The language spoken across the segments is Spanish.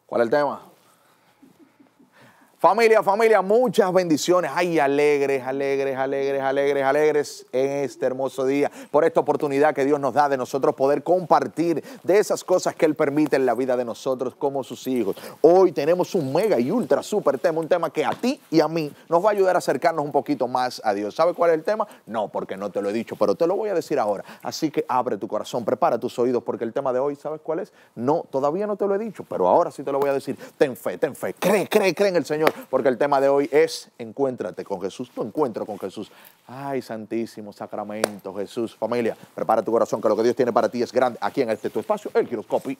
¿Cuál es el tema? Familia, muchas bendiciones. Ay, alegres en este hermoso día. Por esta oportunidad que Dios nos da de nosotros poder compartir de esas cosas que Él permite en la vida de nosotros como sus hijos. Hoy tenemos un mega y ultra super tema, un tema que a ti y a mí nos va a ayudar a acercarnos un poquito más a Dios. ¿Sabes cuál es el tema? No, porque no te lo he dicho, pero te lo voy a decir ahora. Así que abre tu corazón, prepara tus oídos, porque el tema de hoy, ¿sabes cuál es? No, todavía no te lo he dicho, pero ahora sí te lo voy a decir. Ten fe, cree en el Señor. Porque el tema de hoy es encuéntrate con Jesús, tu encuentro con Jesús. Ay, santísimo sacramento, Jesús. Familia, prepara tu corazón que lo que Dios tiene para ti es grande. Aquí en este tu espacio, el Giroscopio.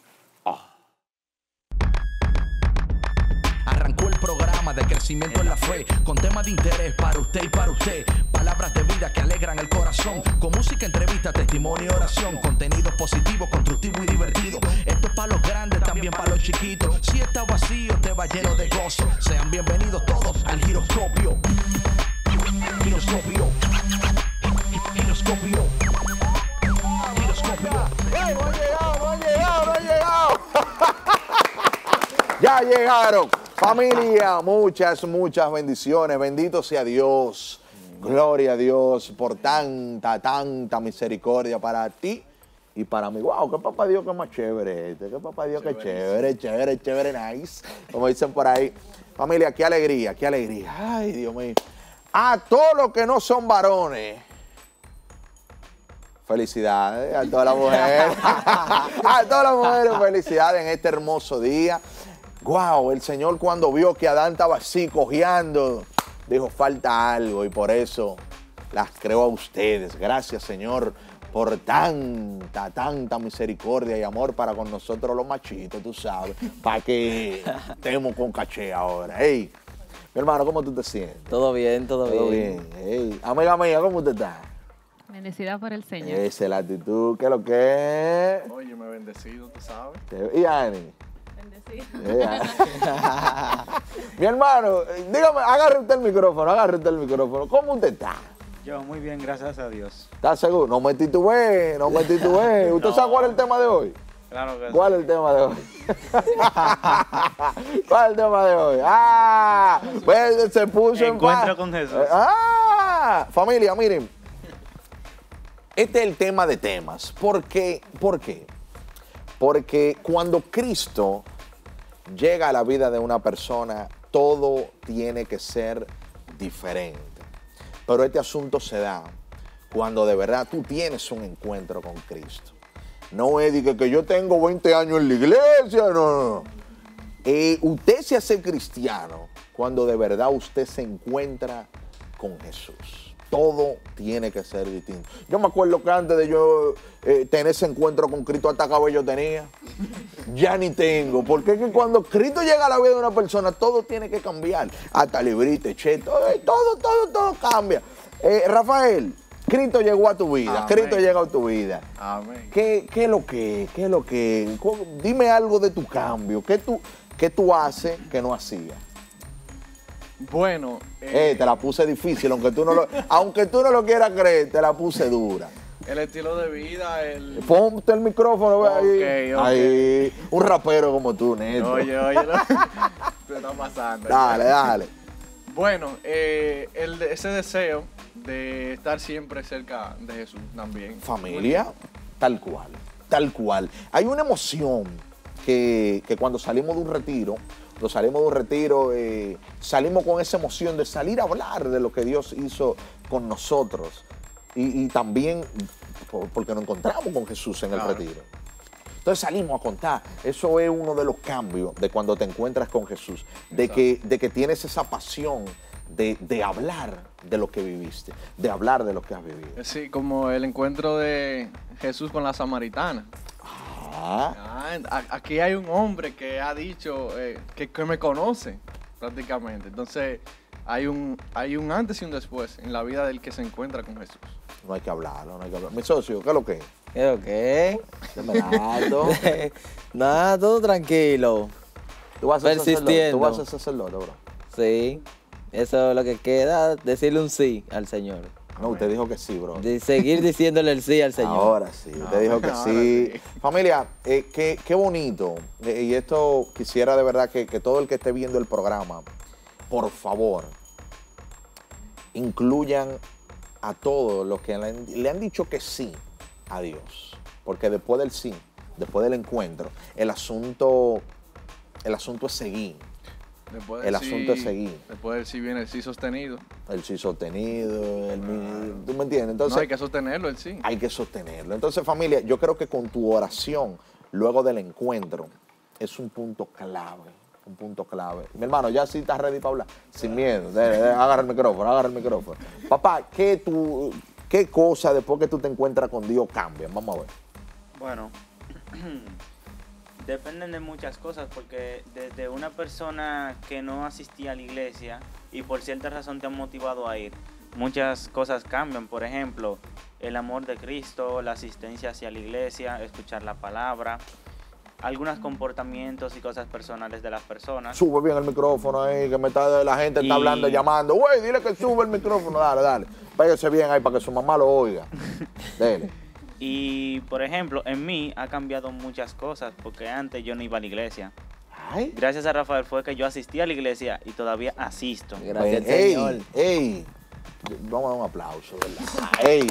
Arrancó el programa de crecimiento en la fe, con temas de interés para usted y para usted. Palabras de vida que alegran el corazón, con música, entrevista, testimonio y oración. Contenido positivo, constructivo y divertido. Esto es para los grandes, también para los chiquitos. Si está vacío, te va lleno de gozo. Sean bienvenidos todos al Giroscopio. Giroscopio. Giroscopio. Giroscopio. ¡Ay, no han llegado! Ya llegaron. Familia, muchas bendiciones. Bendito sea Dios. Gloria a Dios por tanta misericordia para ti y para mí. Wow, qué papá Dios que más chévere este. Qué papá Dios que chévere, nice. Como dicen por ahí. Familia, qué alegría. Ay, Dios mío. A todos los que no son varones. Felicidades a todas las mujeres. A todas las mujeres, felicidades en este hermoso día. Wow, el Señor cuando vio que Adán estaba así cojeando, dijo, falta algo, y por eso las creó a ustedes. Gracias, Señor, por tanta misericordia y amor para con nosotros los machitos, tú sabes, para que estemos con caché ahora. Hey, mi hermano, ¿cómo tú te sientes? Todo bien. Hey, amiga mía, ¿cómo usted está? Bendecida por el Señor. Esa es la actitud, ¿qué es lo que es? Oye, me bendecido, tú sabes. ¿Y Ani? Bendecida. Mi hermano, dígame, agarre usted el micrófono. ¿Cómo usted está? Yo muy bien, gracias a Dios. ¿Está seguro? No me titubeé. ¿Usted sabe cuál es el tema de hoy? Claro que ¿Cuál es el tema de hoy? ¿Cuál es el tema de hoy? Pues se puso Encuentro con Jesús. Familia, miren. Este es el tema de temas. ¿Por qué? Porque cuando Cristo llega a la vida de una persona, todo tiene que ser diferente. Pero este asunto se da cuando de verdad tú tienes un encuentro con Cristo. No es de que yo tengo 20 años en la iglesia, no. Usted se hace cristiano cuando de verdad usted se encuentra con Jesús. Todo tiene que ser distinto. Yo me acuerdo que antes de yo tener ese encuentro con Cristo, hasta cabello tenía. Ya ni tengo. Porque es que cuando Cristo llega a la vida de una persona, todo tiene que cambiar. Hasta librito, todo cambia. Rafael, Cristo llegó a tu vida. Amén. Cristo llegó a tu vida. Amén. ¿Qué es lo que? Dime algo de tu cambio. ¿Qué tú haces que no hacías? Bueno, Te la puse difícil, aunque tú no lo quieras creer, te la puse dura. el estilo de vida, Ponte el micrófono, ve ahí. Ok. Ahí. Un rapero como tú, Neto. Oye, se está pasando. Dale. Bueno, ese deseo de estar siempre cerca de Jesús también. Familia, tal cual. Hay una emoción que cuando salimos de un retiro, salimos con esa emoción de salir a hablar de lo que Dios hizo con nosotros. Y también porque nos encontramos con Jesús en el retiro. Entonces salimos a contar. Eso es uno de los cambios de cuando te encuentras con Jesús. De que tienes esa pasión de hablar de lo que viviste, de hablar de lo que has vivido. Sí, como el encuentro de Jesús con la samaritana. Aquí hay un hombre que ha dicho que me conoce prácticamente. Entonces hay un antes y un después en la vida del que se encuentra con Jesús. No hay que hablarlo. Mi socio, ¿qué es lo que es? ¿Qué? Nada, todo tranquilo. Tú vas a ser Persistiendo. Tú vas a ser sacerdote, bro. Sí, eso es lo que queda, decirle un sí al Señor. No, usted dijo que sí, bro. De seguir diciéndole el sí al Señor. Ahora sí, usted dijo que ahora sí. sí. Familia, qué bonito. Y esto quisiera de verdad que todo el que esté viendo el programa, por favor, incluyan a todos los que le han dicho que sí a Dios. Porque después del sí, después del encuentro, el asunto es seguir. Después El del asunto es seguir. Después del sí viene el sí sostenido. El sí sostenido, ¿tú me entiendes? Entonces, No, hay que sostenerlo, el sí. hay que sostenerlo. Entonces, familia, yo creo que con tu oración, luego del encuentro, es un punto clave. Un punto clave. Mi hermano, ya sí estás ready para hablar. Sin miedo. Agarra el micrófono, agarra el micrófono. Papá, ¿qué cosa después que tú te encuentras con Dios cambia? Vamos a ver. Bueno, dependen de muchas cosas, porque desde una persona que no asistía a la iglesia y por cierta razón te han motivado a ir, muchas cosas cambian. Por ejemplo, el amor de Cristo, la asistencia hacia la iglesia, escuchar la palabra, algunos comportamientos y cosas personales de las personas. Sube bien el micrófono ahí, que la gente está hablando, llamando. Güey, dile que sube el micrófono. Dale. Pégase bien ahí para que su mamá lo oiga. Dele. Y, por ejemplo, en mí ha cambiado muchas cosas, porque antes yo no iba a la iglesia. Ay. Gracias a Rafael fue que yo asistí a la iglesia y todavía asisto. Gracias, Ey, Señor. ey. Vamos a dar un aplauso, ¿verdad? Ey.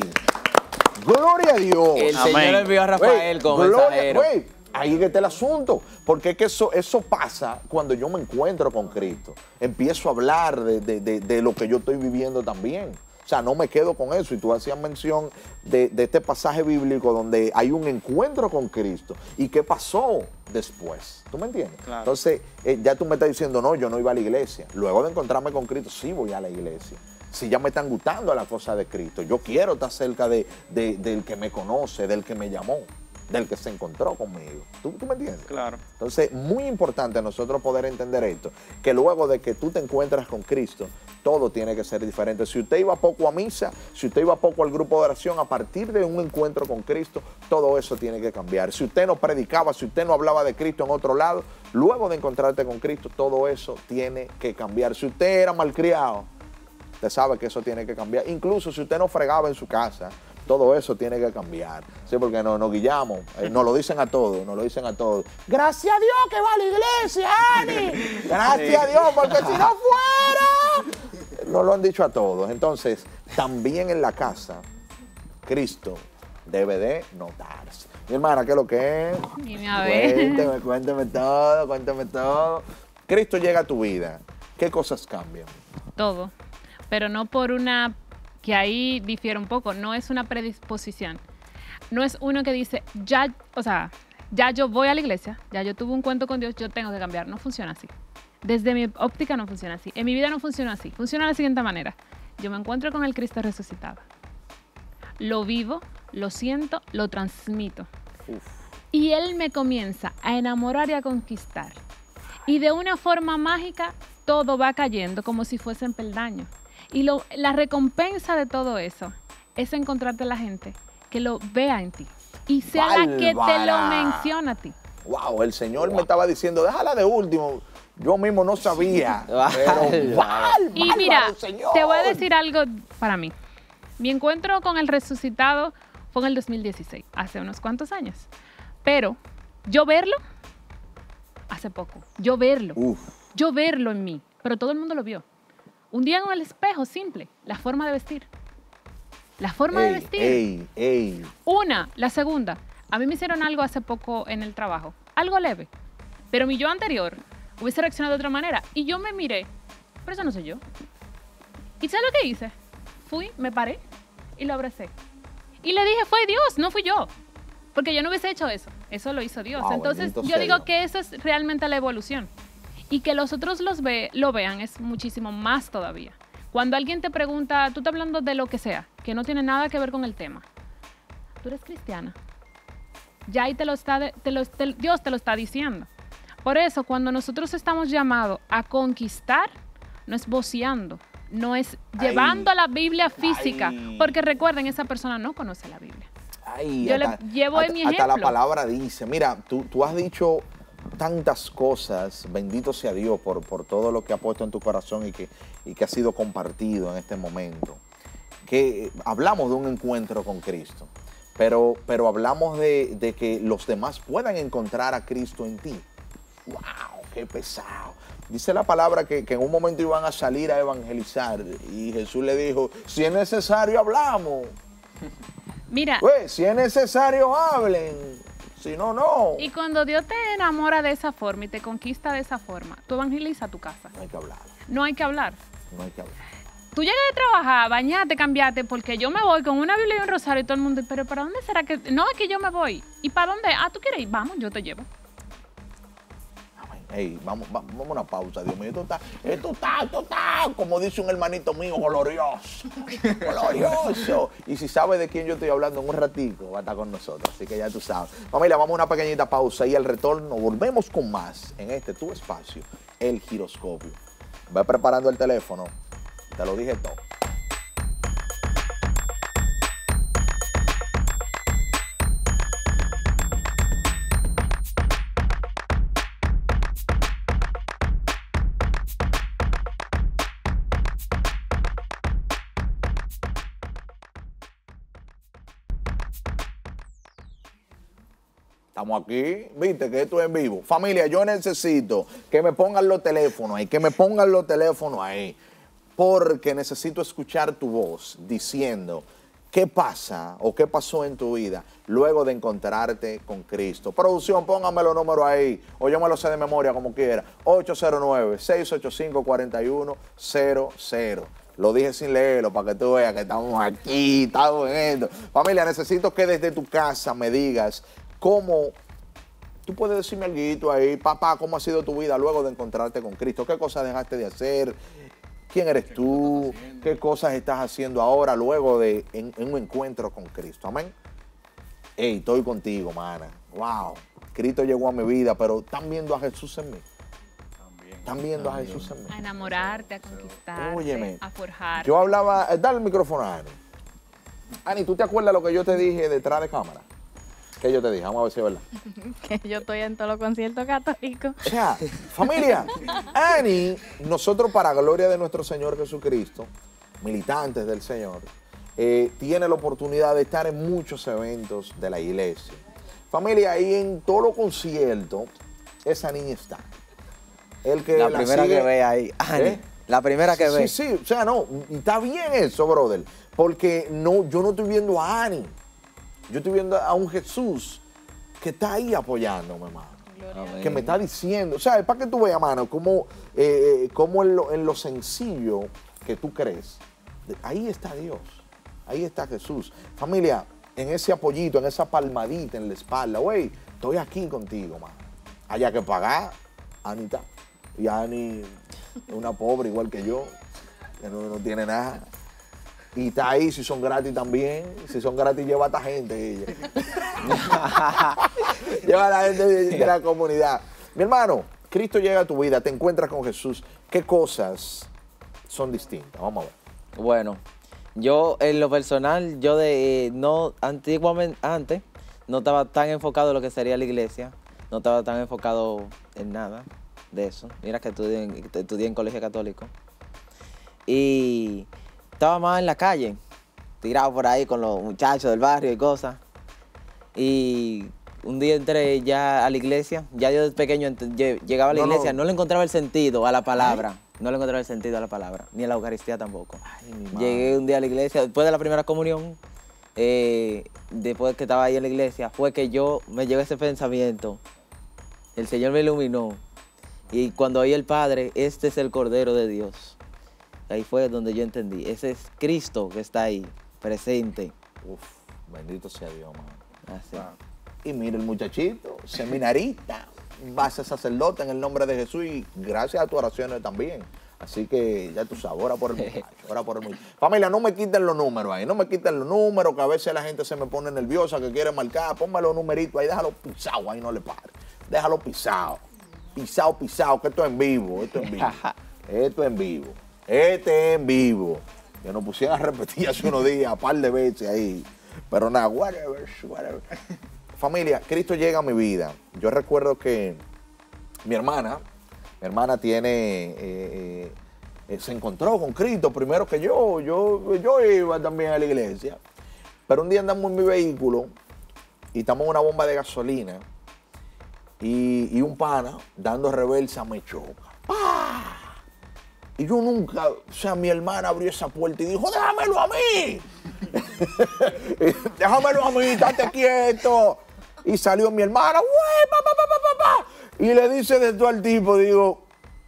Gloria a Dios. El Amén. Señor envió a Rafael como mensajero. Güey, ahí es que está el asunto. Porque es que eso pasa cuando yo me encuentro con Cristo. Empiezo a hablar de lo que yo estoy viviendo también. O sea, no me quedo con eso. Y tú hacías mención de este pasaje bíblico donde hay un encuentro con Cristo. ¿Y qué pasó después? ¿Tú me entiendes? Claro. Entonces, ya tú me estás diciendo, no, yo no iba a la iglesia. Luego de encontrarme con Cristo, sí voy a la iglesia. Si ya me están gustando las cosas de Cristo. Yo quiero estar cerca del que me conoce, del que me llamó, del que se encontró conmigo. ¿Tú me entiendes? Claro. Entonces, muy importante nosotros poder entender esto, que luego de que tú te encuentras con Cristo, todo tiene que ser diferente. Si usted iba poco a misa, si usted iba poco al grupo de oración, a partir de un encuentro con Cristo, todo eso tiene que cambiar. Si usted no predicaba, si usted no hablaba de Cristo en otro lado, luego de encontrarte con Cristo, todo eso tiene que cambiar. Si usted era malcriado, usted sabe que eso tiene que cambiar. Incluso si usted no fregaba en su casa, todo eso tiene que cambiar. Sí, porque nos guillamos. Nos lo dicen a todos, Gracias a Dios que va a la iglesia, Ani. Gracias a Dios, porque si no fuera. Nos lo han dicho a todos. Entonces, también en la casa, Cristo debe de notarse. Mi hermana, ¿qué es lo que es? Dime a ver. Cuénteme todo. Cristo llega a tu vida. ¿Qué cosas cambian? Todo. Pero no por una, que ahí difiere un poco, no es una predisposición. No es uno que dice, ya yo voy a la iglesia, ya yo tuve un encuentro con Dios, yo tengo que cambiar. No funciona así. Desde mi óptica no funciona así. En mi vida no funciona así. Funciona de la siguiente manera. Yo me encuentro con el Cristo resucitado. Lo vivo, lo siento, lo transmito. Y Él me comienza a enamorar y a conquistar. Y de una forma mágica, todo va cayendo como si fuesen peldaños. Y la recompensa de todo eso es encontrarte a la gente que lo vea en ti. Y sea la que te lo ¡Bárbara! menciona a ti. Wow, el Señor me estaba diciendo, déjala de último. Yo mismo no sabía. Pero Y mira, Señor. te voy a decir algo para mí. Mi encuentro con el resucitado fue en el 2016, hace unos cuantos años. Pero yo verlo, hace poco. Yo verlo en mí. Pero todo el mundo lo vio. Un día en el espejo, simple, la forma de vestir. La forma de vestir. La segunda, a mí me hicieron algo hace poco en el trabajo, algo leve, pero mi yo anterior hubiese reaccionado de otra manera y yo me miré, pero eso no soy yo. ¿Y sabes lo que hice? Fui, me paré y lo abracé. Y le dije, fue Dios, no fui yo, porque yo no hubiese hecho eso lo hizo Dios. Wow, entonces bendito yo sea digo Dios. que eso es realmente la evolución. Y que los otros lo vean es muchísimo más todavía. Cuando alguien te pregunta, tú estás hablando de lo que sea, que no tiene nada que ver con el tema. Tú eres cristiana. Ya ahí Dios te lo está diciendo. Por eso, cuando nosotros estamos llamados a conquistar, no es voceando, no es llevando la Biblia física, porque recuerden, esa persona no conoce la Biblia. Yo le llevo en mi ejemplo. Hasta la palabra dice, mira, tú has dicho tantas cosas, bendito sea Dios por todo lo que ha puesto en tu corazón y que ha sido compartido en este momento. que hablamos de un encuentro con Cristo, pero hablamos de que los demás puedan encontrar a Cristo en ti. ¡Wow! ¡Qué pesado! Dice la palabra que en un momento iban a salir a evangelizar y Jesús le dijo, si es necesario hablamos. Mira. Pues, si es necesario hablen, si no, no. Y cuando Dios te enamora de esa forma y te conquista de esa forma, tú evangelizas tu casa. No hay que hablar. No hay que hablar. No hay que hablar. Tú llegas de trabajar, bañate, cambiate, porque yo me voy con una Biblia y un rosario y todo el mundo, pero ¿para dónde será que...? No, es que yo me voy. ¿Y para dónde? Ah, ¿tú quieres ir? Vamos, yo te llevo. Hey, vamos a una pausa, Dios mío. Esto está, como dice un hermanito mío, glorioso. Glorioso. Y si sabes de quién yo estoy hablando en un ratico, va a estar con nosotros. Así que ya tú sabes. Familia, vamos a una pequeñita pausa y al retorno volvemos con más en este tu espacio, El Giroscopio. Ve preparando el teléfono. Te lo dije todo. Estamos aquí, viste que esto es en vivo. Familia, yo necesito que me pongan los teléfonos ahí, porque necesito escuchar tu voz diciendo qué pasa o qué pasó en tu vida luego de encontrarte con Cristo. Producción, póngame los números ahí, o yo me los sé de memoria como quiera. 809-685-4100. Lo dije sin leerlo para que tú veas que estamos aquí, estamos en esto. Familia, necesito que desde tu casa me digas cómo, tú puedes decirme algo ahí, papá, cómo ha sido tu vida luego de encontrarte con Cristo, qué cosas dejaste de hacer, quién eres tú, qué cosas estás haciendo ahora luego de en un encuentro con Cristo, amén. Hey, estoy contigo, mana, wow, Cristo llegó a mi vida, pero ¿están viendo a Jesús en mí? ¿Están viendo a Jesús en mí? A enamorarte, a conquistarte, Óyeme, a forjarte. yo hablaba, dale el micrófono a Ani. Ani, ¿tú te acuerdas lo que yo te dije detrás de cámara? ¿Qué yo te dije? Vamos a ver si es verdad. Que yo estoy en todos los conciertos católicos. O sea, familia, Ani, nosotros para gloria de nuestro Señor Jesucristo, militantes del Señor, tiene la oportunidad de estar en muchos eventos de la iglesia. Familia, y en todos los conciertos, esa niña está. El que la primera sigue, que ve ahí, Ani. La primera que ve. Sí, o sea, no, y está bien eso, brother, porque no, yo no estoy viendo a Ani. Yo estoy viendo a un Jesús que está ahí apoyándome, hermano. Que me está diciendo, o sea, es para que tú veas, mano, cómo en lo sencillo que tú crees, ahí está Dios, ahí está Jesús. Familia, en ese apoyito, en esa palmadita en la espalda, güey, estoy aquí contigo, mano. Haya que pagar, Anita. Y Ani es una pobre igual que yo, que no tiene nada. Y está ahí, si son gratis también. Si son gratis, lleva a esta gente ella. Lleva a la gente de la comunidad. Mi hermano, Cristo llega a tu vida, te encuentras con Jesús. ¿Qué cosas son distintas? Vamos a ver. Bueno, yo en lo personal, yo antiguamente, antes, no estaba tan enfocado en lo que sería la iglesia. No estaba tan enfocado en nada de eso. Mira que estudié en colegio católico. Y estaba más en la calle, tirado por ahí con los muchachos del barrio y cosas. Y un día entré ya a la iglesia, ya yo desde pequeño llegaba a la iglesia, no le encontraba el sentido a la palabra. No le encontraba el sentido a la palabra, ni a la Eucaristía tampoco. Llegué un día a la iglesia, después de la primera comunión, después que estaba ahí en la iglesia, fue que me llegó ese pensamiento. El Señor me iluminó. Y cuando oí el Padre, este es el Cordero de Dios. Ahí fue donde yo entendí. Ese es Cristo que está ahí, presente. Uf, bendito sea Dios, mano. Así. Y mira el muchachito, seminarista, va a ser sacerdote en el nombre de Jesús y gracias a tus oraciones también. Así que ya tú sabes, ora por el muchacho, ora por el muchacho. Familia, no me quiten los números ahí, no me quiten los números, que a veces la gente se me pone nerviosa, que quiere marcar. Ponme los numeritos ahí, déjalo pisado, ahí no le pares. Déjalo pisado, pisado, que esto es en vivo, esto es en vivo, esto es en vivo. Este en vivo. Que nos pusieron a repetir hace unos días, un par de veces ahí. Pero nada, whatever. Familia, Cristo llega a mi vida. Yo recuerdo que mi hermana tiene se encontró con Cristo primero que yo iba también a la iglesia. Pero un día andamos en mi vehículo y estamos en una bomba de gasolina y un pana dando reversa me choca. ¡Pah! Y yo nunca, o sea, mi hermana abrió esa puerta y dijo, déjamelo a mí. Déjamelo a mí, estate quieto. Y salió mi hermana, ¡güey, pa, pa, pa, pa, pa! Y le dice de todo al tipo, digo,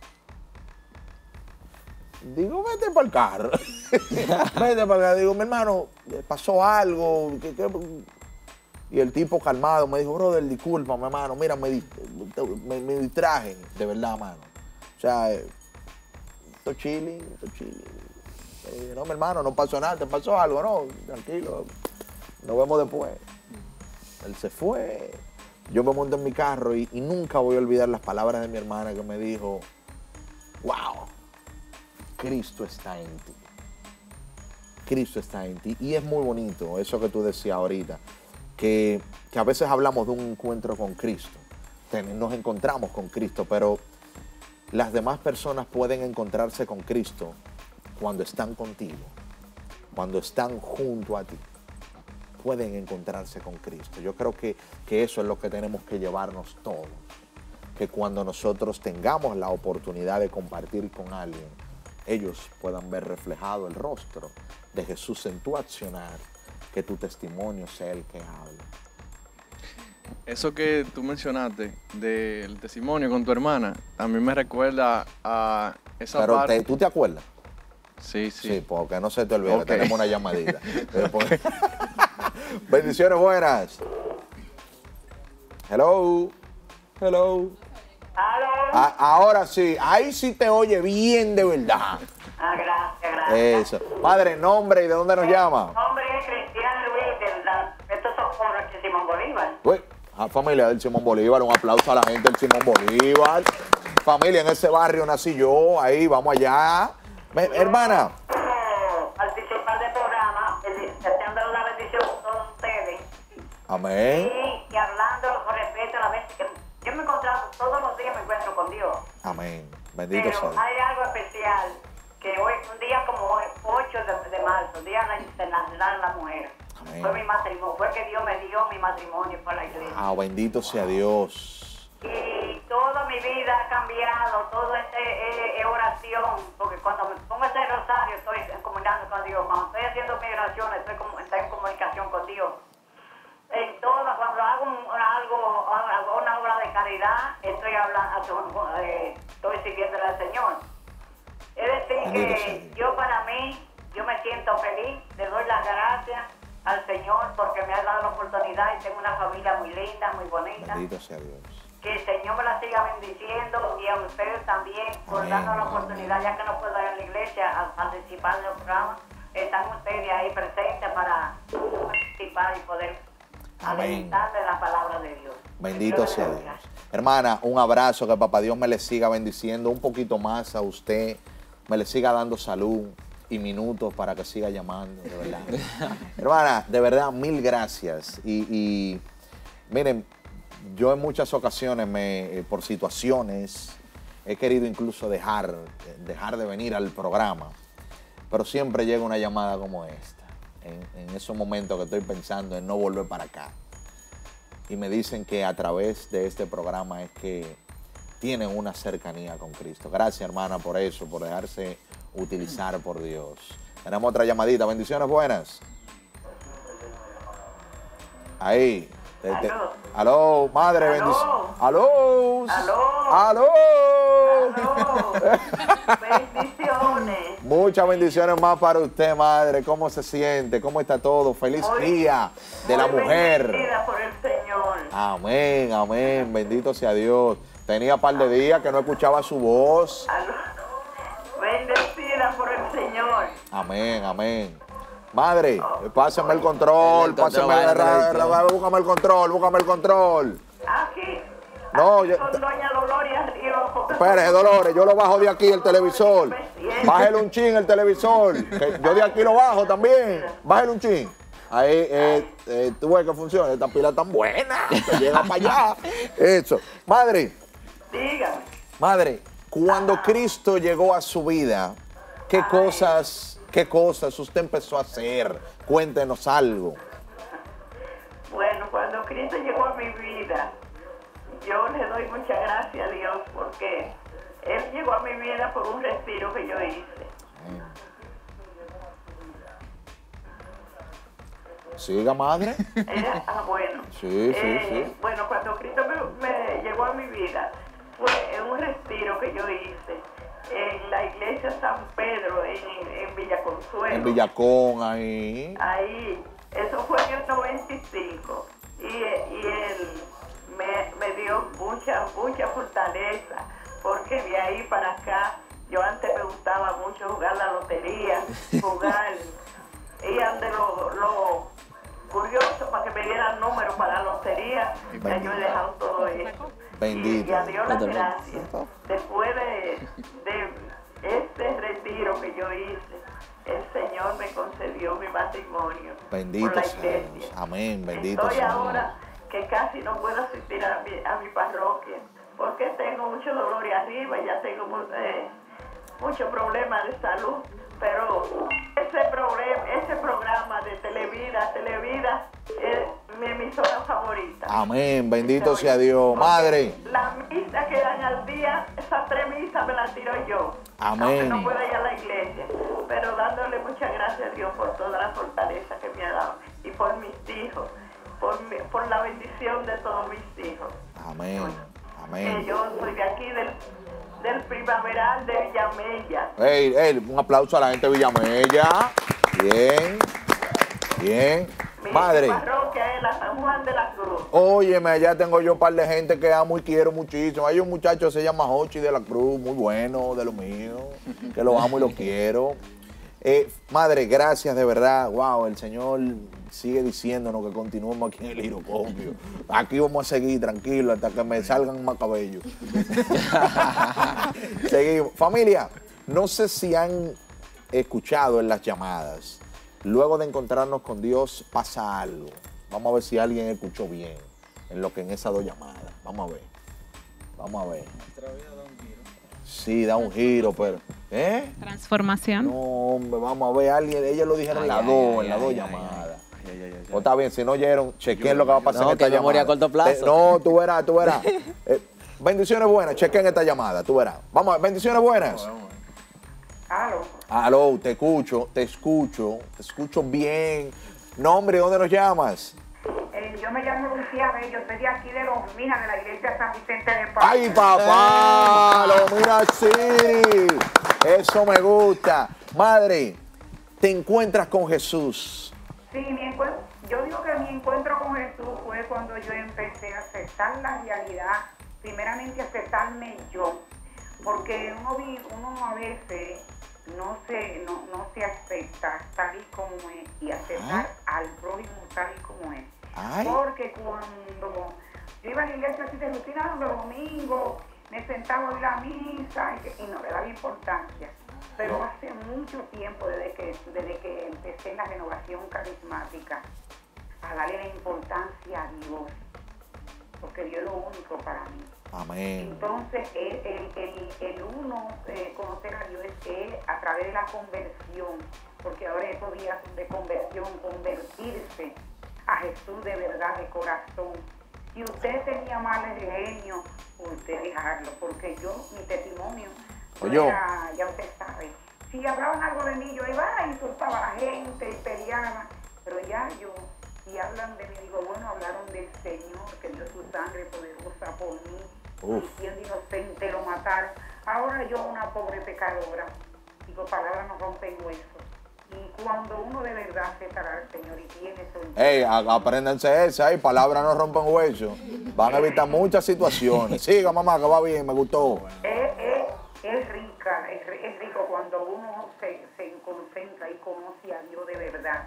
vete para el carro. Vete para el carro. Digo, mi hermano, pasó algo. Y el tipo calmado me dijo, brother, disculpa, mi hermano, mira, me distraje, de verdad, mano. O sea, estoy chilling. No, mi hermano, no pasó nada, te pasó algo, no, tranquilo, nos vemos después. Él se fue, yo me monté en mi carro y nunca voy a olvidar las palabras de mi hermana que me dijo, wow, Cristo está en ti. Cristo está en ti. Y es muy bonito eso que tú decías ahorita, que a veces hablamos de un encuentro con Cristo, nos encontramos con Cristo, pero las demás personas pueden encontrarse con Cristo cuando están contigo, cuando están junto a ti. Pueden encontrarse con Cristo. Yo creo que eso es lo que tenemos que llevarnos todos. Que cuando nosotros tengamos la oportunidad de compartir con alguien, ellos puedan ver reflejado el rostro de Jesús en tu accionar, que tu testimonio sea el que hable. Eso que tú mencionaste del testimonio con tu hermana, a mí me recuerda a esa Pero parte. ¿tú te acuerdas? Sí. Sí, porque no se te olvide, Okay. tenemos una llamadita. Bendiciones buenas. Hello. Ahora sí, ahí sí te oye bien de verdad. Gracias. Eso. Padre, nombre y de dónde nos llama. Nombre es Cristian Luis, estos son obras de Simón Bolívar. Uy, familia del Simón Bolívar, un aplauso a la gente del Simón Bolívar. Familia, en ese barrio nací yo, ahí, vamos allá. Hermana. Participar del programa, deseando la bendición a todos ustedes. Amén. Y hablando con respeto a la vez que yo me encontraba todos los días, me encuentro con Dios. Amén. Bendito sea Pero Dios. hay algo especial, que hoy, un día como hoy, 8 de marzo, Día Internacional de la Mujer, Amén. fue mi matrimonio, fue que Dios me dio mi matrimonio por la iglesia. Bendito sea Dios. Y toda mi vida ha cambiado, todo es oración, porque cuando me pongo ese rosario estoy comunicando con Dios, cuando estoy haciendo mi oración estoy en comunicación con Dios. En todo, cuando hago una obra de caridad, estoy hablando, estoy sirviéndole al Señor. Es decir, que yo para mí, yo me siento feliz, le doy las gracias al Señor porque me ha dado la oportunidad y tengo una familia muy linda, muy bonita. Bendito sea Dios. Que el Señor me la siga bendiciendo y a ustedes también por darnos la oportunidad, ya que no puedo ir a la iglesia a participar del programa. Están ustedes ahí presentes para participar y poder alimentar de la palabra de Dios. Bendito sea Dios. Hermana, un abrazo, que papá Dios me le siga bendiciendo un poquito más a usted, me le siga dando salud y minutos para que siga llamando, de verdad. Hermana, de verdad, mil gracias. Y miren, yo en muchas ocasiones, por situaciones, he querido incluso dejar de venir al programa, pero siempre llega una llamada como esta, en esos momentos que estoy pensando en no volver para acá. Y me dicen que a través de este programa es que tienen una cercanía con Cristo. Gracias, hermana, por eso, por dejarse utilizar por Dios. Tenemos otra llamadita. Bendiciones buenas. Ahí. Aló, madre, bendiciones. Aló. Bendiciones. Muchas bendiciones más para usted, madre. ¿Cómo se siente? ¿Cómo está todo? Feliz día de la mujer. Bendecida por el Señor. Amén, amén. Bendito sea Dios. Tenía un par de días que no escuchaba su voz. Bendecida por el Señor. Amén, amén. Madre, pásame el control, búscame el control. Aquí. No, Con doña Dolores arriba. espere, Dolores, yo lo bajo de aquí el televisor. Bájale un chin el televisor. Que yo de aquí lo bajo también. Bájale un chin. Ahí, tú ves que funciona. Esta pila tan buena. Que llega para allá. Eso. Madre. Dígame. Madre, cuando Cristo llegó a su vida, ¿Qué cosas usted empezó a hacer? Cuéntenos algo. Bueno, cuando Cristo llegó a mi vida, yo le doy muchas gracias a Dios porque Él llegó a mi vida por un retiro que yo hice. Siga, madre. Bueno. Sí. Bueno, cuando Cristo me llegó a mi vida, fue en un retiro que yo hice en la iglesia San Pedro, en Villa Consuelo. En Villacón, ahí. Ahí, eso fue en el 95. Y Él me dio mucha fortaleza, porque de ahí para acá, yo antes me gustaba mucho jugar la lotería, iban de lo curioso para que me dieran números para la lotería. Ya yo he dejado todo eso. Bendito. Y a Dios las gracias. Después de este retiro que yo hice, el Señor me concedió mi matrimonio. Bendito por la sea iglesia. Dios. Amén. Bendito Estoy sea ahora que casi no puedo asistir a mi parroquia porque tengo mucho dolor arriba, ya tengo muchos problemas de salud, pero ese programa de Televida es mi emisora favorita. Amén. Bendito sea Dios. Madre. La misa que dan al día, esas 3 misas me las tiro yo. Amén. Aunque no puedo ir a la iglesia, pero dándole muchas gracias a Dios por toda la fortaleza que me ha dado y por mis hijos, por la bendición de todos mis hijos. Amén. Yo soy de aquí del Primaveral de Villamella. Un aplauso a la gente de Villamella. Bien. Madre. Mi parroquia es la San Juan de la Cruz. Óyeme, allá tengo yo un par de gente que amo y quiero muchísimo. Hay un muchacho que se llama Jochi de la Cruz, muy bueno, de lo mío, que lo amo y lo quiero. Madre, gracias de verdad. Wow, el Señor sigue diciéndonos que continuemos aquí en el giroscopio. Aquí vamos a seguir tranquilos hasta que me salgan más cabellos. Seguimos. Familia, no sé si han escuchado en las llamadas. Luego de encontrarnos con Dios pasa algo. Vamos a ver si alguien escuchó bien en lo que en esas 2 llamadas. Vamos a ver. Sí, da un giro, pero... Transformación. No, hombre, vamos a ver, ellos lo dijeron en las 2 llamadas. Pues está bien, si no oyeron, chequen lo que va a pasar en esta llamada. Memoria a corto plazo. No, tú verás. Bendiciones buenas, chequen esta llamada, tú verás. Vamos a ver, bendiciones buenas. Aló, te escucho bien. Nombre, ¿dónde nos llamas? Yo me llamo Lucía Bello, soy de aquí de Los Minas, de la iglesia San Vicente de Paúl. ¡Ay, papá! ¡Los Minas City! Eso me gusta. Madre, ¿te encuentras con Jesús? Sí, yo digo que mi encuentro con Jesús fue cuando yo empecé a aceptar la realidad, primeramente aceptarme yo, porque uno a veces no se acepta tal y como es y aceptar al prójimo tal y como es. Porque cuando yo iba a la iglesia así de rutina los domingos, me sentaba a oír la misa y no le daba importancia. Pero hace mucho tiempo, desde que empecé en la renovación carismática, a darle la importancia a Dios, porque Dios es lo único para mí. Amén. Entonces, el uno conocer a Dios es a través de la conversión, porque ahora estos días de conversión, convertirse a Jesús de verdad, de corazón. Si usted tenía mal genio, usted dejarlo, porque mi testimonio, ya usted sabe, si hablaban algo de mí, yo iba y insultaba a la gente y peleaba, pero ya si hablan de mí, digo, bueno, hablaron del Señor, que dio su sangre poderosa por mí, y siendo inocente lo mataron. Ahora yo, una pobre pecadora, digo, palabras no rompen huesos. Y cuando uno de verdad aceptará al Señor y tiene su... Apréndanse esa, palabras no rompen huesos. Van a evitar muchas situaciones. Siga, mamá, que va bien, me gustó. Es rico cuando uno se concentra y conoce a Dios de verdad,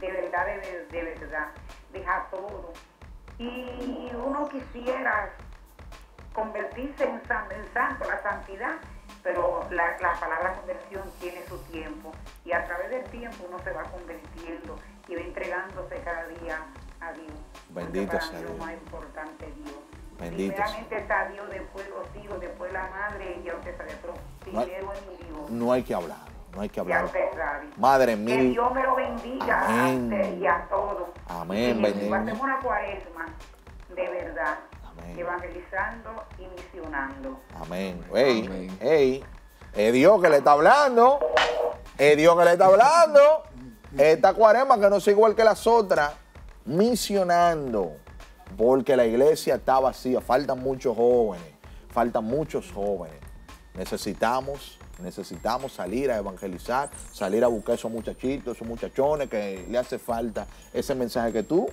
deja todo. Y uno quisiera convertirse en santo, la santidad, pero la palabra conversión tiene su tiempo y a través del tiempo uno se va convirtiendo y va entregándose cada día a Dios. Bendito sea Dios. Lo más importante es Dios. Bendito. Primeramente está Dios, después los hijos, después la madre y ya usted sabe, pero primero es mi Dios. No hay que hablar. No hay que y hablar. al Ferrari. Madre Que mía. Dios me lo bendiga a Amén. usted y a todos. Amén, Y bendiga. hacemos una cuaresma de verdad, Amén. evangelizando y misionando. Amén. Ey, es Dios que le está hablando. Es Dios que le está hablando. Esta cuaresma que no es igual que las otras. Misionando. Porque la iglesia está vacía. Faltan muchos jóvenes. Faltan muchos jóvenes. Necesitamos salir a evangelizar, salir a buscar a esos muchachitos, esos muchachones que le hace falta ese mensaje que tú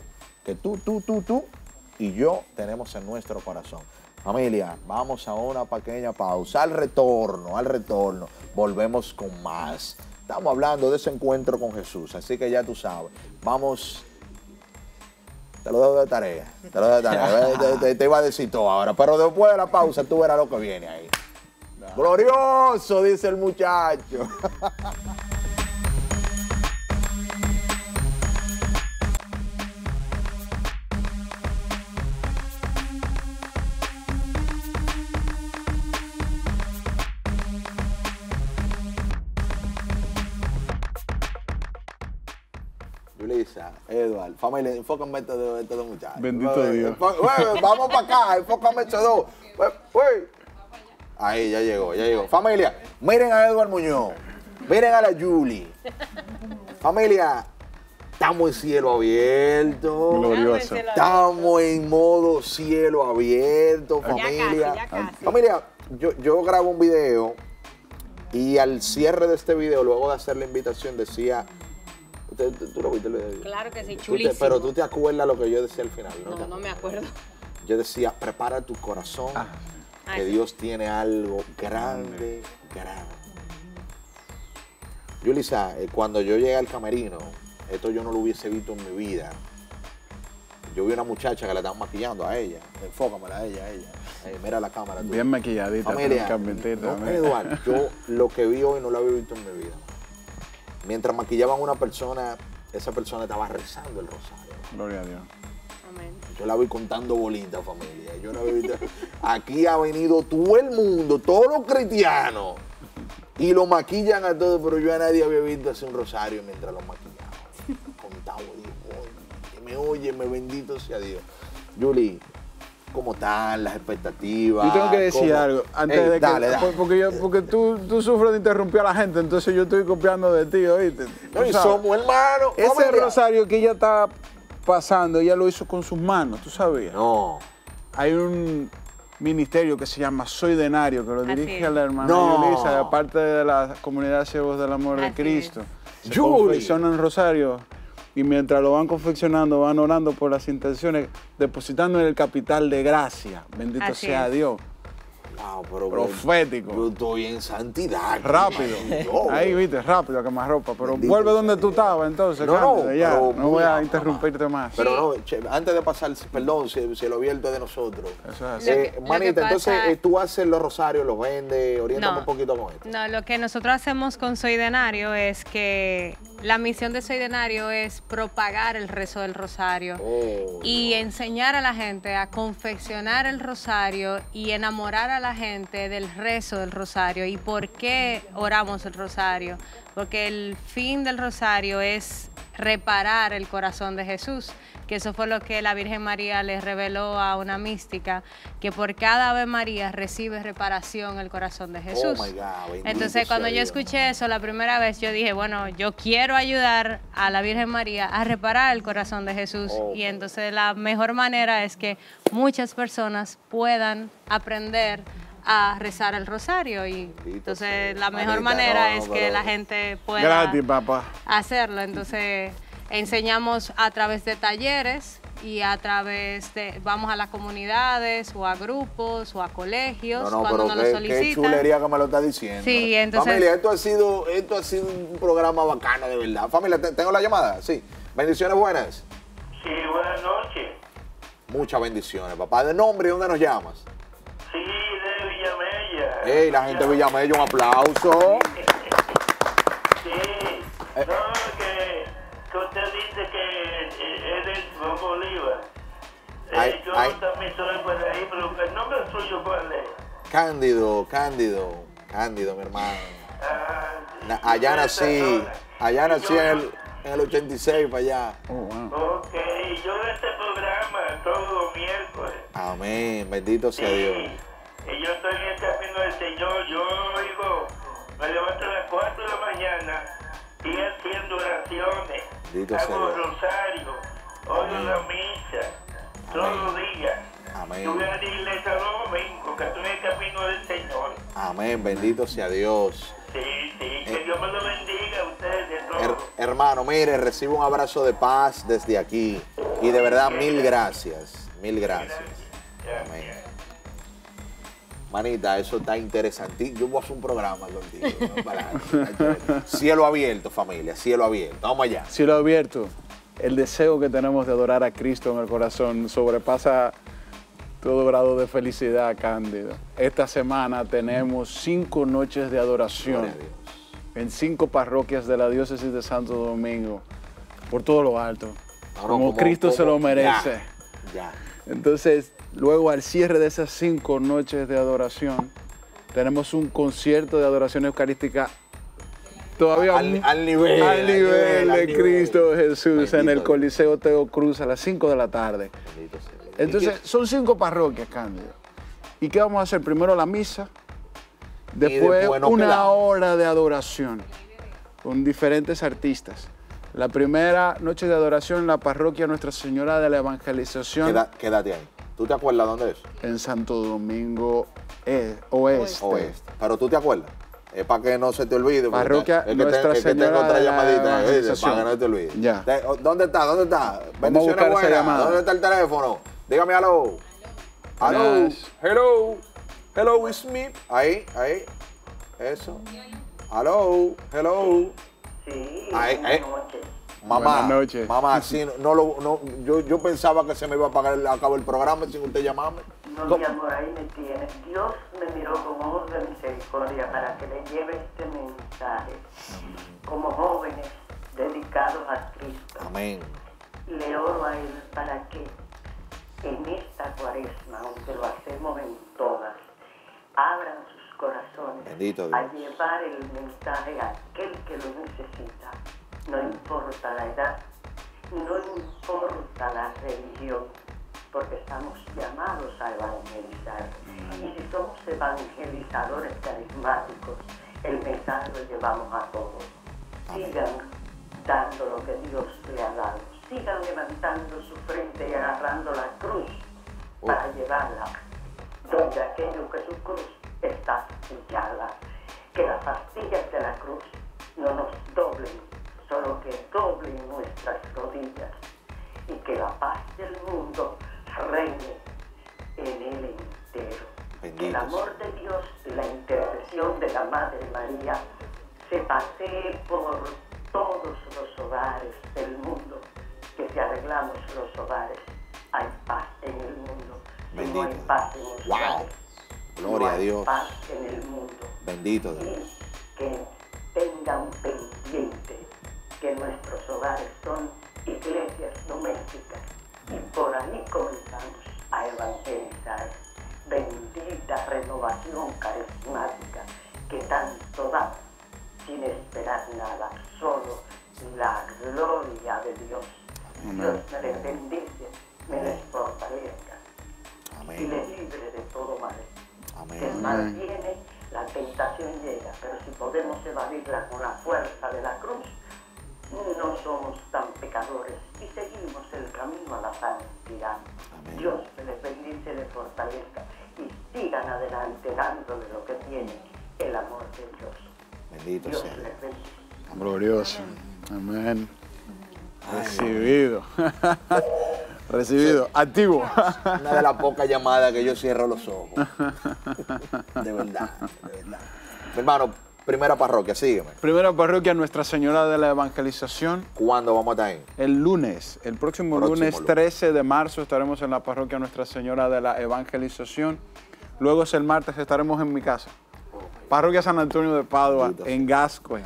y yo tenemos en nuestro corazón. Familia, vamos a una pequeña pausa. Al retorno, volvemos con más. Estamos hablando de ese encuentro con Jesús, así que ya tú sabes. Vamos, te lo dejo de tarea, te iba a decir todo ahora, pero después de la pausa tú verás lo que viene ahí. Glorioso, dice el muchacho. Yulisa, Eduardo, familia, enfócame estos dos muchachos. Bendito Dios. Vamos para acá, enfócame estos dos. Ahí, ya llegó. Familia, miren a Eduardo Muñoz, miren a la Yuli. Familia, estamos en cielo abierto. Glorioso. Estamos en modo cielo abierto, familia. Ya casi. Familia, yo grabo un video y al cierre de este video, luego de hacer la invitación, decía... ¿Tú lo viste? Claro que sí, Tú chulísimo. pero tú te acuerdas lo que yo decía al final, ¿no? No me acuerdo. Yo decía, prepara tu corazón, que sí. Dios tiene algo grande. Yulisa, cuando yo llegué al camerino, esto yo no lo hubiese visto en mi vida. Yo vi una muchacha que la estaban maquillando a ella. Enfócamela a ella. Mira la cámara. Tú. Bien maquilladita. Familia, también. Eduardo, yo lo que vi hoy no lo había visto en mi vida. Mientras maquillaban a una persona, esa persona estaba rezando el rosario. Gloria a Dios. Amén. Yo la voy contando bolitas, familia. Yo la vi. Aquí ha venido todo el mundo, todos los cristianos, y lo maquillan a todos, pero yo a nadie había visto hacer un rosario mientras lo maquillaban. Contado, digo, oye, bendito sea Dios. Yuli, ¿cómo están las expectativas? Yo tengo que decir ¿Cómo? algo antes de que... Dale. Porque tú sufres de interrumpir a la gente, entonces yo estoy copiando de ti, ¿oíste? No, y somos hermanos. Ese familia. rosario que ella está pasando, ella lo hizo con sus manos, ¿tú sabías? No. Hay un ministerio que se llama Soy Denario, que lo Así dirige es. la hermana No. Yulisa, aparte de la comunidad Ciegos del Amor de Así Cristo. Se Yuli. confeccionan rosarios y mientras lo van confeccionando, van orando por las intenciones, depositando en el capital de gracia. Bendito Así sea es. Dios. Wow, pero Profético. yo estoy en santidad. Rápido. Yo, Ahí, viste, rápido a quemar ropa. Pero Bendito vuelve sea donde tú Dios. estabas entonces, No, Cándida, ya. pero No voy a muy interrumpirte más. Pero no, antes de pasar, perdón, si lo abierto es de nosotros. Eso es así. Lo que Manita, pasa- entonces tú haces los rosarios, los vendes, oriéntame No. un poquito con esto. No, lo que nosotros hacemos con Soy Denario es que la misión de Soy Denario es propagar el rezo del rosario Oh, y enseñar a la gente a confeccionar el rosario y enamorar a la gente del rezo del rosario. ¿Y por qué oramos el rosario? Porque el fin del rosario es reparar el corazón de Jesús, que eso fue lo que la Virgen María les reveló a una mística, que por cada Ave María recibe reparación el corazón de Jesús. Oh my God, bendito Entonces, cuando sea yo Dios. escuché eso la primera vez, yo dije, bueno, yo quiero ayudar a la Virgen María a reparar el corazón de Jesús. Oh, Y entonces la mejor manera es que muchas personas puedan aprender a rezar el rosario. Y entonces la mejor Manita, manera no, es que pero- la gente pueda Gratis, papá. hacerlo. Entonces enseñamos a través de talleres y a través de, vamos a las comunidades o a grupos o a colegios No, cuando pero nos lo qué solicitan. chulería que me lo está diciendo. Sí, entonces- Familia, esto ha sido un programa bacano, de verdad. Familia, ¿tengo la llamada? Sí. Bendiciones buenas. Sí, buenas noches. Muchas bendiciones, papá. ¿De nombre y dónde nos llamas? Sí, de Villamella. Ey, la gente de Villamella, un aplauso. Sí. No, que usted dice que es del Bolívar. Ay, Yo ay. también soy por ahí, pero el nombre suyo, ¿cuál es? Cándido, mi hermano. Ah, Allá nací en el 86 para allá. Oh, wow. Ok, yo veo este programa todos los miércoles. Amén, bendito sea Dios. Y yo estoy en el camino del Señor. Yo oigo, me levanto a las 4 de la mañana y haciendo oraciones. Bendito sea Hago Dios. rosario, oigo la misa, todos los días. Amén. Yo voy a la iglesia los domingos, que estoy en el camino del Señor. Amén, bendito sea Dios. Sí, que Dios me lo bendiga a ustedes todos. Hermano, mire, recibo un abrazo de paz desde aquí. Y de verdad, mil gracias. Mil gracias. Amén. Manita, eso está interesantísimo. Yo voy a hacer un programa contigo. ¿No? Cielo abierto, familia, cielo abierto. Vamos allá. Cielo abierto. El deseo que tenemos de adorar a Cristo en el corazón sobrepasa todo grado de felicidad, Cándido. Esta semana tenemos 5 noches de adoración en 5 parroquias de la diócesis de Santo Domingo, por todo lo alto, como Cristo se lo merece. Ya. Entonces, luego al cierre de esas 5 noches de adoración, tenemos un concierto de adoración eucarística todavía al nivel de Cristo Jesús en el Coliseo Teo Cruz a las 5 de la tarde. Entonces, son 5 parroquias, Cándido. ¿Y qué vamos a hacer? Primero la misa, después una hora de adoración con diferentes artistas. La primera noche de adoración en la parroquia Nuestra Señora de la Evangelización. Quédate ahí. ¿Tú te acuerdas dónde es? En Santo Domingo Oeste. Pero tú te acuerdas. Es para que no se te olvide. Parroquia Nuestra Señora tengo otra de la llamadita, Evangelización. para que no te olvide. Ya. ¿Dónde está? Vamos a Bendiciones buscar esa buenas. llamada. ¿Dónde está el teléfono? Dígame aló. Aló. Buenas. Hello, it's me. Ahí. Eso. Aló. Hello. Sí, Ahí. buenas noches. Mamá, Buenas noches. mamá, sí, yo pensaba que se me iba a apagar a cabo el programa sin usted llamarme. No, mi amor, ahí me tienes. Dios me miró con ojos de misericordia para que le lleve este mensaje. Como jóvenes dedicados a Cristo, Amén. le oro a Él para que en esta cuaresma, aunque lo hacemos en todas, abran sus corazones Bendito a Dios. llevar el mensaje a aquel que lo necesita. No importa la edad, no importa la religión, porque estamos llamados a evangelizar. Y si somos evangelizadores carismáticos, el mensaje lo llevamos a todos. Sigan dando lo que Dios le ha dado. Sigan levantando su frente y agarrando la cruz para llevarla donde aquello que su cruz está sellada. Que las pastillas de la cruz no nos doblen, solo que doblen nuestras rodillas, y que la paz del mundo reine en él entero. Que el amor de Dios y la intercesión de la Madre María se pasee por todos los hogares del mundo, que si arreglamos los hogares hay paz en el mundo. Si no hay paz en los hogares, Gloria a Dios. no hay paz en el mundo. Bendito Dios. Y que tengan pendiente que nuestros hogares son iglesias domésticas y por ahí comenzamos a evangelizar. Bendita renovación carismática que tanto da sin esperar nada, solo la gloria de Dios. Dios me les bendice, me les fortalezca y les libre de todo mal. Que el mal viene, la tentación llega, pero si podemos evadirla con la fuerza de la cruz, no somos tan pecadores y seguimos el camino a la santidad. Dios me les bendice, les fortalezca y sigan adelante dándole lo que tienen, el amor de Dios. Bendito Dios sea. les bendice. Glorioso. Amén. Recibido. Recibido. Activo. Una de las pocas llamadas que yo cierro los ojos. De verdad, de verdad. Mi hermano, primera parroquia, sígueme. Primera parroquia Nuestra Señora de la Evangelización. ¿Cuándo vamos a estar ahí? El lunes, el próximo lunes 13 de marzo estaremos en la parroquia Nuestra Señora de la Evangelización. Luego el martes estaremos en mi casa. Parroquia San Antonio de Padua, en Gascue.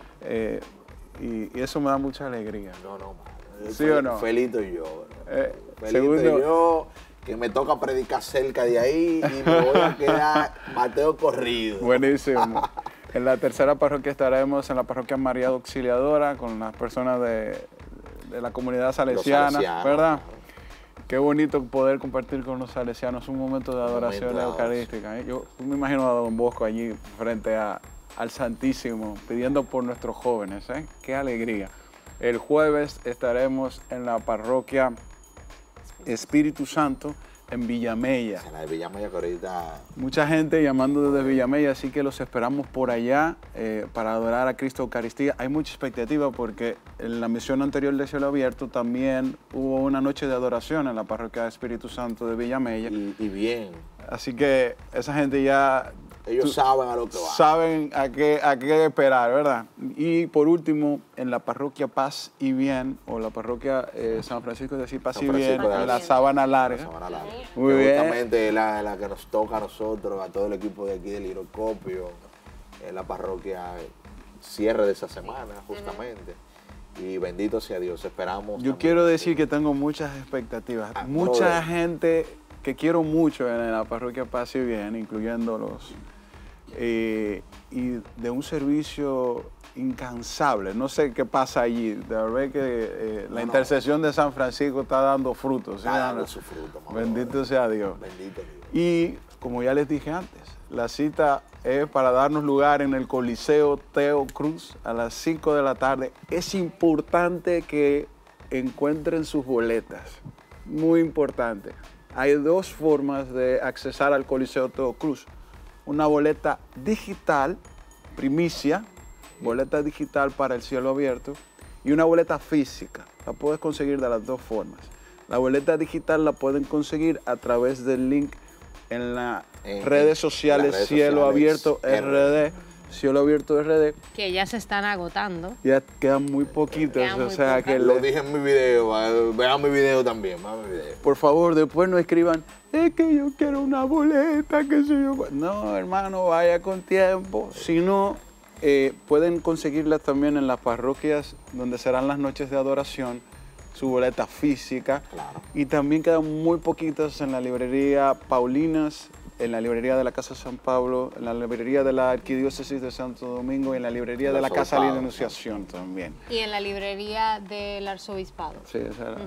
Y eso me da mucha alegría. No. ¿Sí o no? Felito y yo. Felito segundo. y yo, que me toca predicar cerca de ahí y me voy a quedar Mateo corrido. Buenísimo. En la tercera parroquia estaremos en la parroquia María Auxiliadora con las personas de la comunidad salesiana, ¿verdad? Qué bonito poder compartir con los salesianos un momento de adoración eucarística. Yo me imagino a Don Bosco allí frente al Santísimo pidiendo por nuestros jóvenes. Qué alegría. El jueves estaremos en la parroquia Espíritu Santo en Villamella. En la de Villamella, que ahorita... Mucha gente llamando desde Villamella, así que los esperamos por allá para adorar a Cristo Eucaristía. Hay mucha expectativa porque en la misión anterior de Cielo Abierto también hubo una noche de adoración en la parroquia Espíritu Santo de Villamella. Y bien. Así que esa gente ya... Ellos saben a lo que van. Saben a qué esperar, ¿verdad? Y por último, en la parroquia Paz y Bien, o la parroquia San Francisco de Asís Paz y Bien, en la Sabana Larga. Muy bien. Justamente la que nos toca a nosotros, a todo el equipo de aquí del Hirocopio, en la parroquia cierre de esa semana, justamente. Y bendito sea Dios, esperamos. Yo quiero decir que tengo muchas expectativas. Mucha gente que quiero mucho en la parroquia Paz y Bien, incluyéndolos. Y de un servicio incansable. No sé qué pasa allí. De verdad que la intercesión de San Francisco está dando frutos. Está dando su fruto. Bendito sea Dios. Bendito Dios. Y como ya les dije antes, la cita es para darnos lugar en el Coliseo Teo Cruz a las 5 de la tarde. Es importante que encuentren sus boletas. Muy importante. Hay dos formas de accesar al Coliseo Teo Cruz. Una boleta digital, primicia, boleta digital para el cielo abierto, y una boleta física. La puedes conseguir de las dos formas. La boleta digital la pueden conseguir a través del link en las redes sociales Cielo Abierto RD. Cielo Abierto RD. Que ya se están agotando. Ya quedan muy poquitos. Que lo dije en mi video, vean mi video también, vean mi video. Por favor, después no escriban, es que yo quiero una boleta, qué sé yo. No, hermano, vaya con tiempo. Si no, pueden conseguirlas también en las parroquias donde serán las noches de adoración, su boleta física. Claro. Y también quedan muy poquitas en la librería Paulinas, en la librería de la Casa San Pablo, en la librería de la Arquidiócesis de Santo Domingo y en la librería de la Casa de la Anunciación también. Y en la librería del Arzobispado. Sí,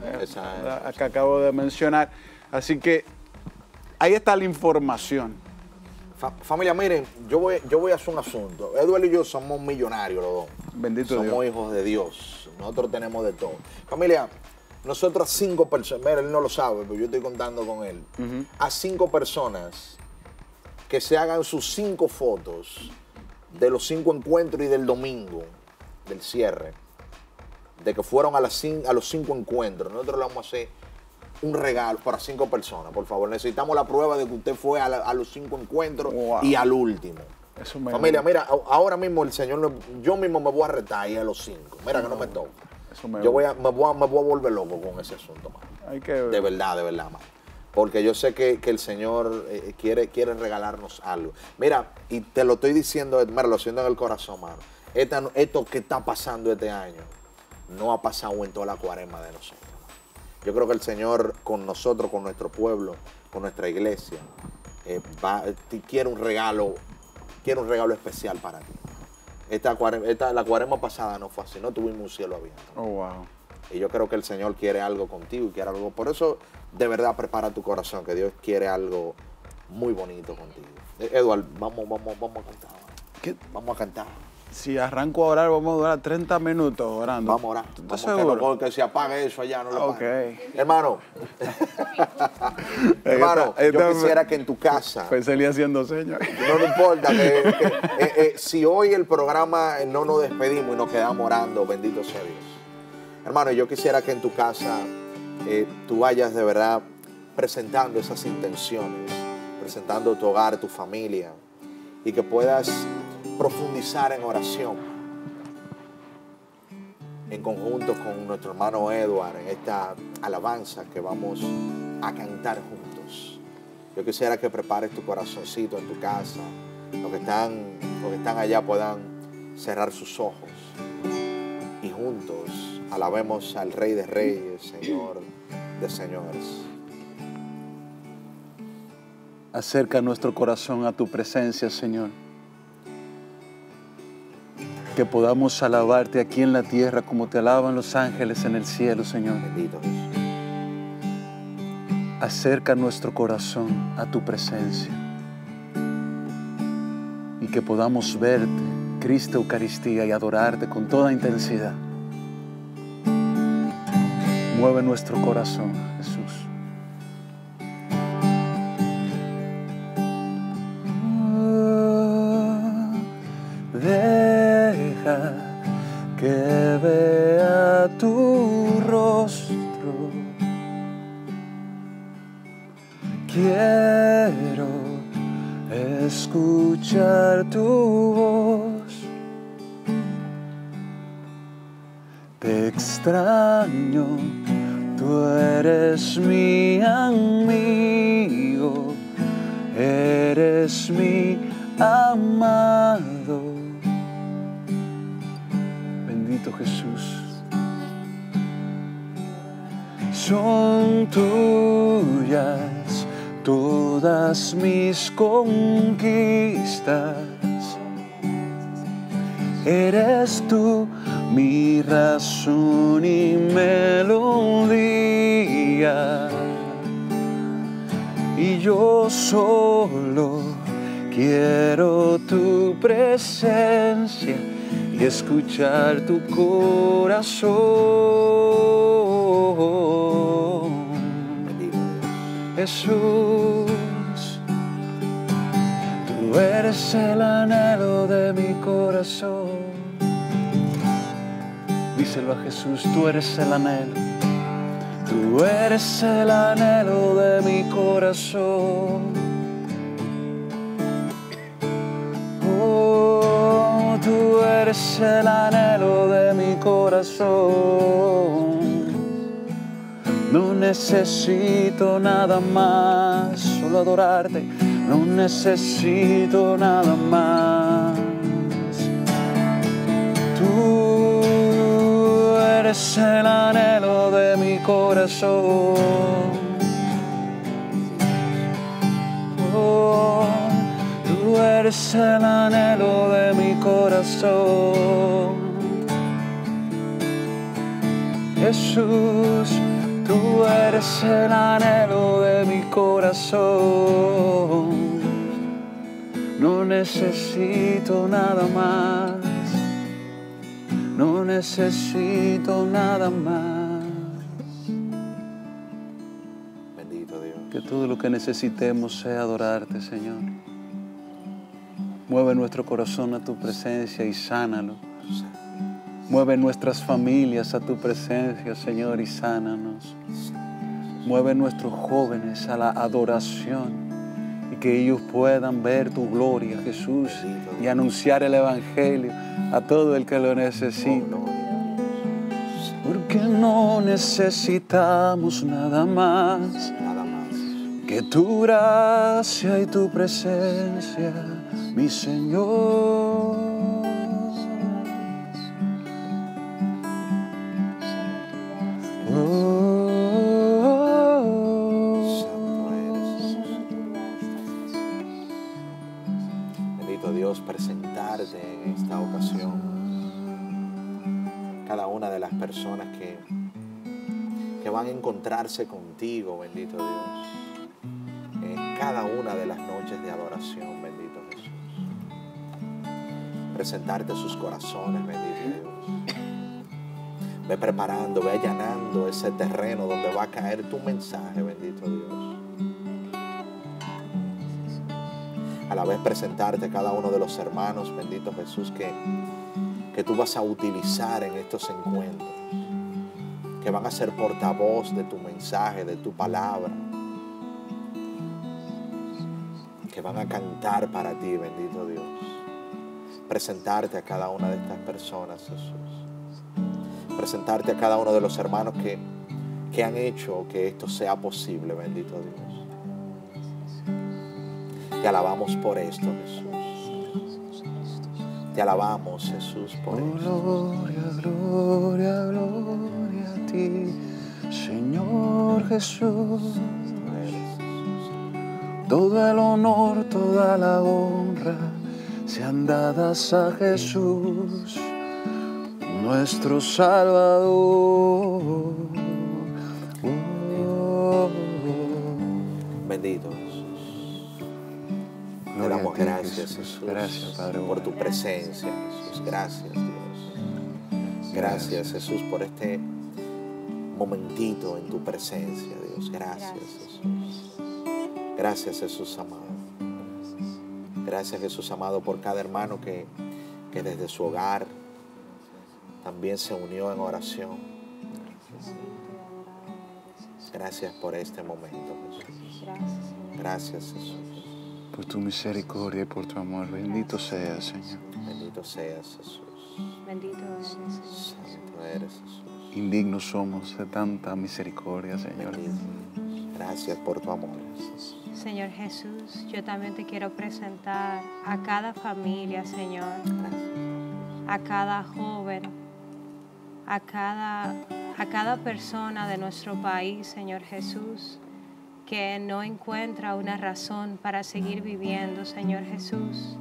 esa es que acabo de mencionar. Así que ahí está la información. Familia, miren, yo voy a hacer un asunto. Eduardo y yo somos millonarios los dos. Bendito Dios. Somos hijos de Dios. Nosotros tenemos de todo. Familia, nosotros a 5 personas, mira, él no lo sabe, pero yo estoy contando con él. A 5 personas que se hagan sus 5 fotos de los 5 encuentros y del domingo, del cierre, de que fueron a los 5 encuentros. Nosotros le vamos a hacer un regalo para 5 personas, por favor. Necesitamos la prueba de que usted fue a los 5 encuentros y al último. Familia, mira, ahora mismo el Señor, yo mismo me voy a retar ahí a los 5. Mira que no me toca. Me voy a volver loco con ese asunto, mano. De verdad, mano. Porque yo sé que el Señor quiere regalarnos algo. Mira, y te lo estoy diciendo, mira, lo siento en el corazón, mano. Esto que está pasando este año no ha pasado en toda la cuaresma de nosotros. Yo creo que el Señor con nosotros, con nuestro pueblo, con nuestra iglesia, quiere un regalo especial para ti. La cuaresma pasada no fue así, no tuvimos un cielo abierto. Oh, wow. Y yo creo que el Señor quiere algo contigo y quiere algo. Por eso, de verdad, prepara tu corazón, que Dios quiere algo muy bonito contigo. Eduardo, vamos a cantar. ¿Qué? Vamos a cantar. Si arranco a orar, vamos a durar 30 minutos orando. Vamos a orar. ¿Tú estás seguro? Que se apague eso allá, no lo apague. Hermano, yo quisiera que en tu casa... Pues salí haciendo señas. No importa, si hoy el programa no nos despedimos y nos quedamos orando, bendito sea Dios. Hermano, yo quisiera que en tu casa tú vayas de verdad presentando esas intenciones, presentando tu hogar, tu familia, y que puedas profundizar en oración en conjunto con nuestro hermano Edward en esta alabanza que vamos a cantar juntos. Yo quisiera que prepares tu corazoncito en tu casa. Los que están allá puedan cerrar sus ojos y juntos alabemos al Rey de Reyes, Señor de Señores. Acerca nuestro corazón a tu presencia, Señor. Que podamos alabarte aquí en la tierra como te alaban los ángeles en el cielo, Señor. Bendito Jesús. Acerca nuestro corazón a tu presencia y que podamos verte, Cristo Eucaristía, y adorarte con toda intensidad. Mueve nuestro corazón, Jesús. Deja que vea tu rostro. Quiero escuchar tu voz. Te extraño, tú eres mi amigo, eres mi amado. Bendito Jesús. Son tuyas todas mis conquistas. Eres tú mi razón y melodía. Y yo solo quiero tu presencia y escuchar tu corazón. Jesús, tú eres el anhelo de mi corazón. Díselo a Jesús, tú eres el anhelo. Tú eres el anhelo de mi corazón. Oh, tú eres el anhelo de mi corazón. No necesito nada más, solo adorarte. No necesito nada más. Tú eres el anhelo de mi corazón. Oh, tú eres el anhelo de mi corazón. Jesús, tú eres el anhelo de mi corazón. No necesito nada más. No necesito nada más. Bendito Dios. Que todo lo que necesitemos sea adorarte, Señor. Mueve nuestro corazón a tu presencia y sánalo. Mueve nuestras familias a tu presencia, Señor, y sánanos. Mueve nuestros jóvenes a la adoración y que ellos puedan ver tu gloria, Jesús, y anunciar el Evangelio a todo el que lo necesita. Porque no necesitamos nada más que tu gracia y tu presencia, mi Señor. Presentarte en esta ocasión cada una de las personas que van a encontrarse contigo, bendito Dios, en cada una de las noches de adoración, bendito Jesús. Presentarte sus corazones, bendito Dios. Ve preparando, ve allanando ese terreno donde va a caer tu mensaje, bendito Dios. A la vez presentarte a cada uno de los hermanos, bendito Jesús, que tú vas a utilizar en estos encuentros, que van a ser portavoz de tu mensaje, de tu palabra, que van a cantar para ti, bendito Dios. Presentarte a cada una de estas personas, Jesús. Presentarte a cada uno de los hermanos que han hecho que esto sea posible, bendito Dios. Te alabamos por esto, Jesús. Te alabamos, Jesús, por esto. Gloria, gloria, gloria a ti, Señor Jesús. Todo el honor, toda la honra sean dadas a Jesús, nuestro Salvador. Bendito Jesús. Te damos gracias, Jesús. Gracias, Padre. Por tu presencia, Jesús. Gracias, Dios. Gracias, Jesús, por este momentito en tu presencia, Dios. Gracias, Jesús. Gracias, Jesús amado. Gracias, Jesús amado, por cada hermano que desde su hogar también se unió en oración. Gracias por este momento, Jesús. Gracias, Jesús. Por tu misericordia y por tu amor. Bendito seas, Señor. Bendito seas, Jesús. Bendito eres, Jesús. Santo eres, Jesús. Indignos somos de tanta misericordia, Señor. Gracias por tu amor, Jesús. Señor Jesús, yo también te quiero presentar a cada familia, Señor. A cada joven, a cada persona de nuestro país, Señor Jesús, que no encuentra una razón para seguir viviendo, Señor Jesús.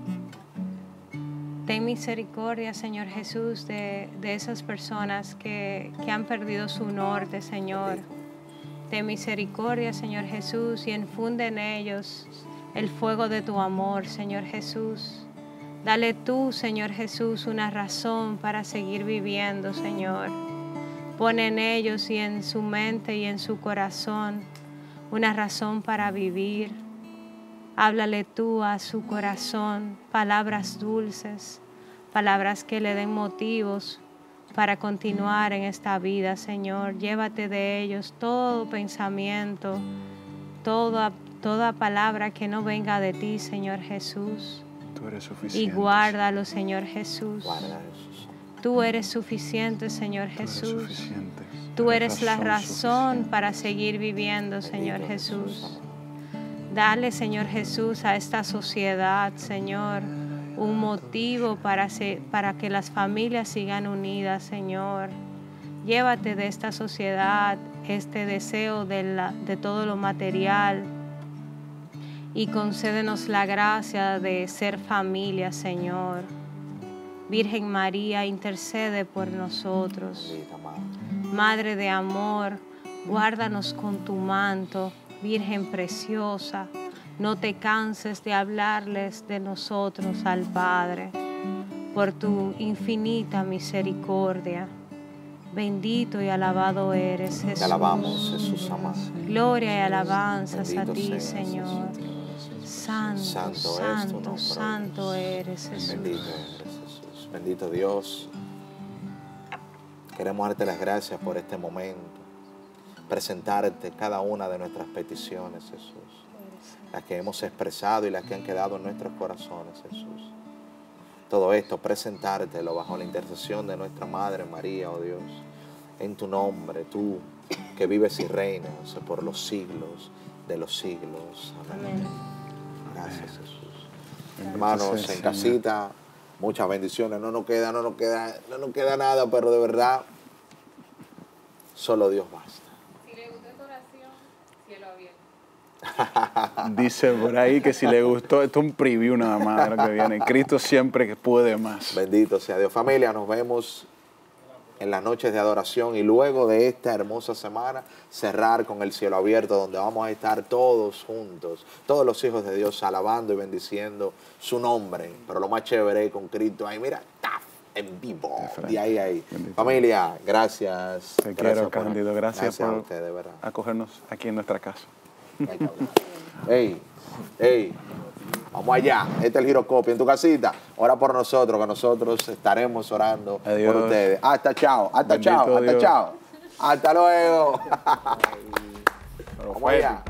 Ten misericordia, Señor Jesús, de esas personas que han perdido su norte, Señor. Ten misericordia, Señor Jesús, y infunde en ellos el fuego de tu amor, Señor Jesús. Dale tú, Señor Jesús, una razón para seguir viviendo, Señor. Pon en ellos y en su mente y en su corazón una razón para vivir. Háblale tú a su corazón palabras dulces, palabras que le den motivos para continuar en esta vida, Señor. Llévate de ellos todo pensamiento, toda palabra que no venga de ti, Señor Jesús. Tú eres suficiente. Y guárdalo, Señor Jesús. Guarda, Jesús. Tú eres suficiente, Señor Jesús. Suficiente. Tú eres la razón para seguir viviendo, Señor Jesús. Dale, Señor Jesús, a esta sociedad, Señor, un motivo para que las familias sigan unidas, Señor. Llévate de esta sociedad este deseo de todo lo material y concédenos la gracia de ser familia, Señor. Virgen María, intercede por nosotros. Madre de amor, guárdanos con tu manto. Virgen preciosa, no te canses de hablarles de nosotros al Padre, por tu infinita misericordia. Bendito y alabado eres, Jesús. Te alabamos, Jesús amado. Gloria y alabanzas Bendito a ti, seas, Señor. Santo, santo, santo eres, Jesús. Bendito eres, Jesús. Bendito Dios. Queremos darte las gracias por este momento. Presentarte cada una de nuestras peticiones, Jesús. Las que hemos expresado y las que han quedado en nuestros corazones, Jesús. Todo esto, presentártelo bajo la intercesión de nuestra Madre María, oh Dios. En tu nombre, tú que vives y reinas por los siglos de los siglos. Amén. Gracias, Jesús. Hermanos, en casita, muchas bendiciones. No nos queda nada, pero de verdad, solo Dios basta. Dice por ahí que si le gustó, esto es un preview nada más de lo que viene. Cristo siempre que puede más. Bendito sea Dios. Familia, nos vemos en las noches de adoración y luego de esta hermosa semana cerrar con el cielo abierto, donde vamos a estar todos juntos, todos los hijos de Dios alabando y bendiciendo su nombre. Pero lo más chévere con Cristo ahí, mira, ¡taf! En vivo. De ahí. Bendito. Familia, gracias. Te quiero, Cándido. Gracias por a usted, de verdad. acogernos aquí en nuestra casa. Ey, vamos allá. Este es el giroscopio en tu casita. Ora por nosotros, que nosotros estaremos orando Adiós. por ustedes. Hasta chao, hasta Bendito chao, hasta Dios. chao. Hasta luego. Vamos allá.